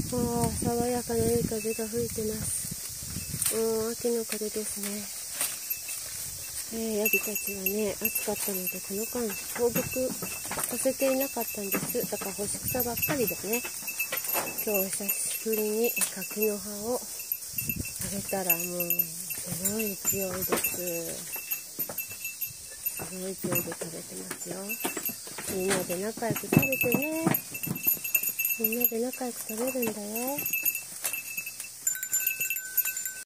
爽やかないい風が吹いてます。秋の風ですね。ヤギたちはね、暑かったので、この間、放牧させていなかったんです。だから干し草ばっかりでね、今日久しぶりに柿の葉をあげたら、もう、すごい勢いです。すごい勢いで食べてますよ。みんなで仲良く食べてね。みんなで仲良く食べるんだよ。